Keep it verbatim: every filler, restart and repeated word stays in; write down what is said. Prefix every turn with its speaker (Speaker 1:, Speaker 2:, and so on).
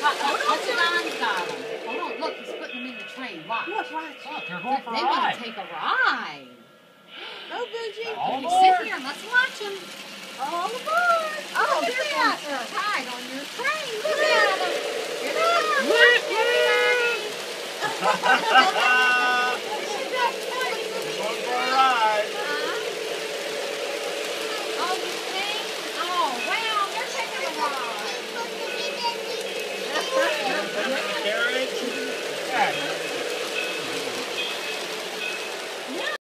Speaker 1: What's John's got them? Hold on, look, he's putting them in the train. Watch.
Speaker 2: Look, watch.
Speaker 3: Look, they're going for a
Speaker 1: They
Speaker 3: ride.
Speaker 1: want to take a ride.
Speaker 2: Oh, Bougie.
Speaker 3: All
Speaker 1: You
Speaker 3: aboard.
Speaker 1: sit here and let's watch them.
Speaker 2: All aboard.
Speaker 1: Oh,
Speaker 2: Look
Speaker 1: look
Speaker 2: at
Speaker 1: at
Speaker 2: that.
Speaker 1: that. They're tied on your train. Look at them. Here they come.
Speaker 3: Woo-hoo.
Speaker 1: Watch, everybody.